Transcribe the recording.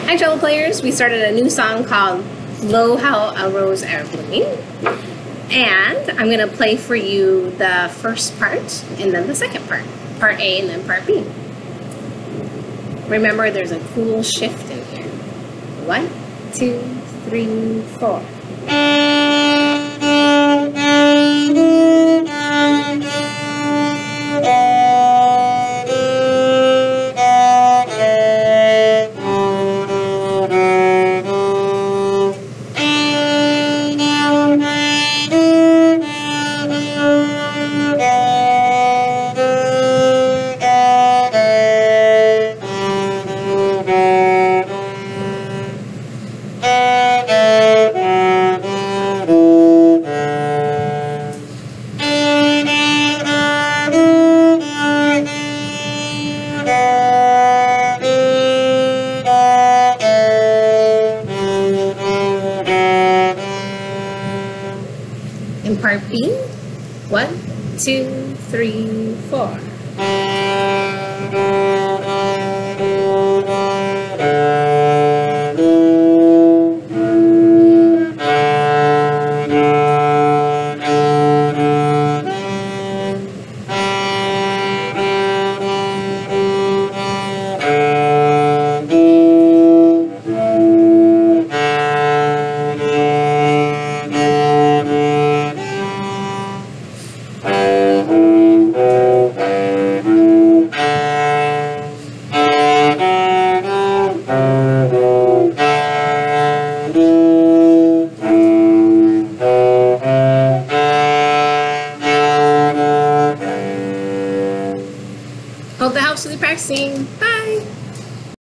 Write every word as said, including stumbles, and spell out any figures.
Hi, cello players. We started a new song called Blow How a Rose Airplane. And I'm going to play for you the first part and then the second part. Part A and then part B. Remember, there's a cool shift in here. One, two, three, four. In part B, one, two, three, four.